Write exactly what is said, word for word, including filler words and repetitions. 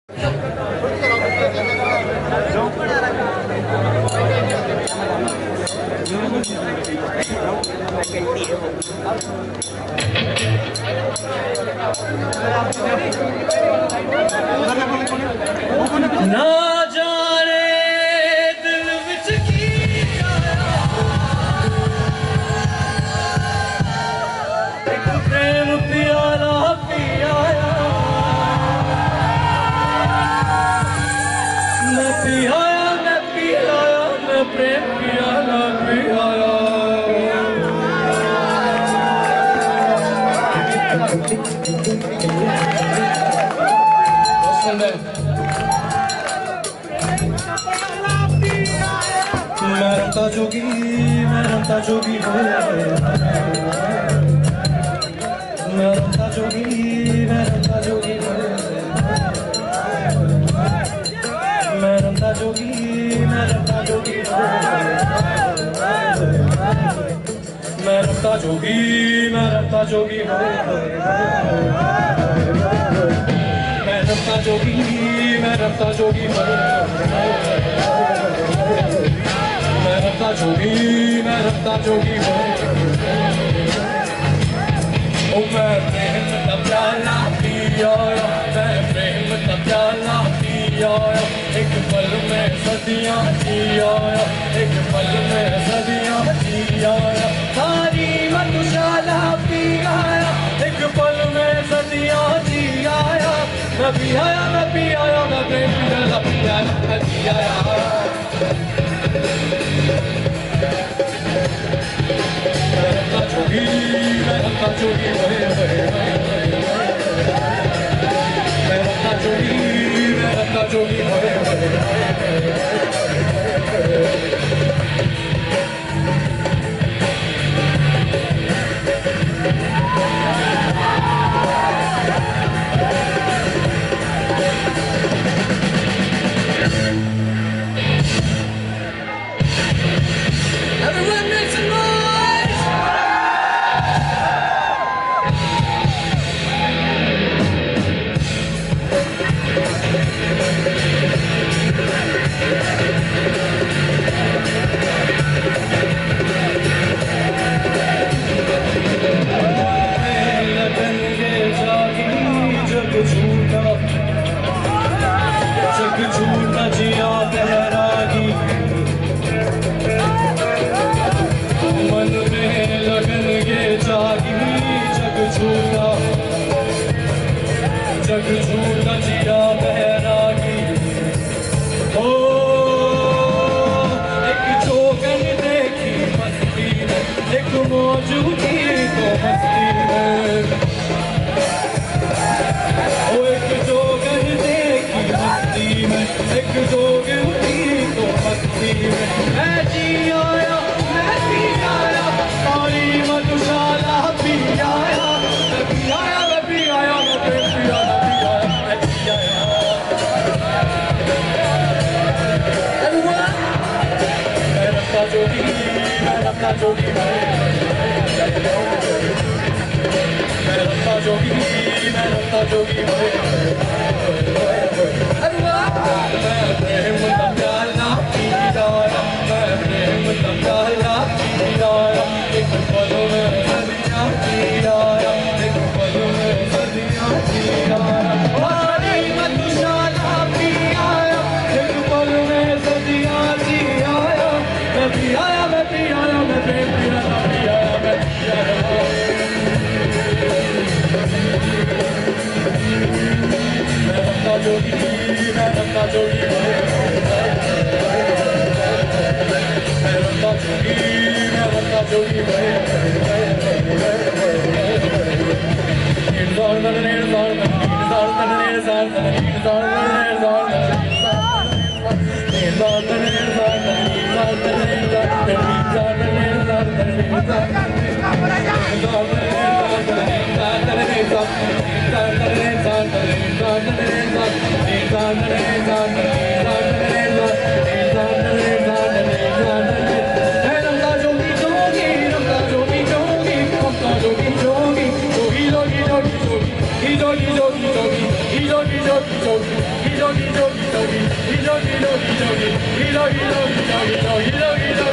ना जाने दिल विच की एक प्रेम प्याला पियाया मैं पियाया मैं पियाया मैं प्रेम प्याला पियाया मैं रमता जोगी मैं रमता जोगी मैं रमता जोगी मैं रमता जोगी मैं रमता जोगी मैं रमता जोगी मैं रमता जोगी मैं रमता जोगी मैं रमता जोगी मैं रमता जोगी मैं रमता जोगी मैं रमता जोगी ओ मैं प्रेम का प्याला पिया मैं प्रेम का प्याला पिया एक पल में सदियां जिया एक पल में सदियां जिया सारी मधुशाला पिया एक पल में सदियां जिया मैं भी आया मैं भी आया मैं प्रेम प्याला पिया मैं भी आया मैं रमता जोगी मैं रमता जोगी मैं रमता जोगी मैं रमता जोगी Everyone make some noise! जग झूठा जग झूठा जिया बहरागी मन में लगन ये जागी जग झूठा जग झूठा जिया बहरागी ओ एक जोगन देखी मस्ती में एक मौजूदी तो मस्ती में ओ एक जोगन देखी मस्ती में एक जोगन तो मस्ती में मैं जी आया मैं भी आया सारी मधुशाला भी आया मैं भी आया मैं भी आया मैं भी आया मैं भी आया मैं रमता जोगी मैं रमता जोगी मैं रमता जोगी मैं रमता जोगी मैं प्रेम का प्याला पिया मैं प्रेम का प्याला पिया एक पल में सदियां जिया एक पल में सदियां जिया सारी मधुशाला पिया एक पल में सदियां जिया मैं भी आया मैं भी आया मैं प्रेम प्याला पिया मैं भी आया मैं रमता जोगी मैं रमता जोगी मैं रमता जोगी मैं रमता जोगी Jogi, jogi, jogi, jogi, jogi, jogi, jogi, jogi, jogi, ドギドギドギドギドギドギドギドギドギドギドギドギドギ